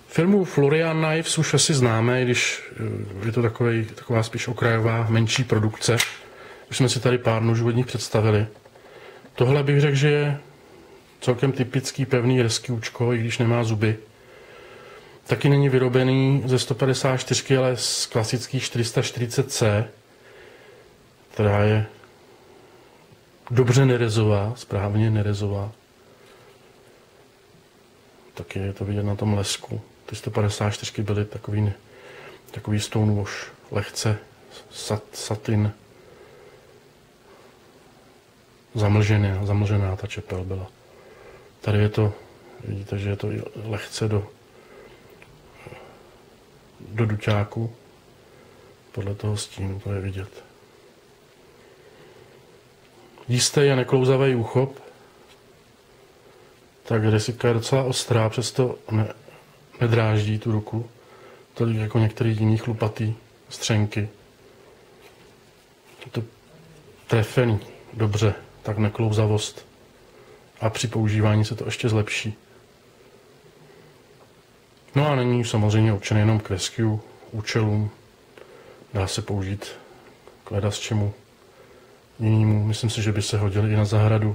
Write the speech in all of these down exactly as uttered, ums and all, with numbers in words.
Firmu Florian Knives už asi známe, když je to takovej, taková spíš okrajová, menší produkce. Už jsme si tady pár nožů od nich představili. Tohle bych řekl, že je celkem typický pevný rescuečko, i když nemá zuby. Taky není vyrobený ze sto padesát čtyři, ale z klasický čtyři sta čtyřicet C, která je dobře nerezová, správně nerezová. Taky je to vidět na tom lesku. Ty sto padesát čtyři byly takový, takový stonewash, lehce sat, satin. Zamlžená, zamlžená ta čepel byla. Tady je to, vidíte, že je to lehce do, do duťáku. Podle toho stínu to je vidět. Jistý a neklouzavý úchop. Tak desítka je docela ostrá, přesto ne, nedráždí tu ruku. Tolik jako některý jiný chlupatý střenky. Je to trefený dobře, tak neklouzavost. A při používání se to ještě zlepší. No a není samozřejmě určený jenom k rescue účelům. Dá se použít k ledasčemu jinému. Myslím si, že by se hodil i na zahradu.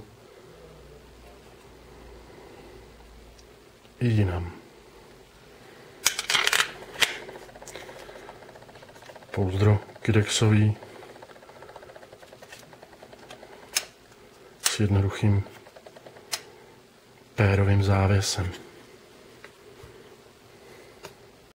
I jinam. Pouzdro kydexový s jednoduchým pérovým závěsem.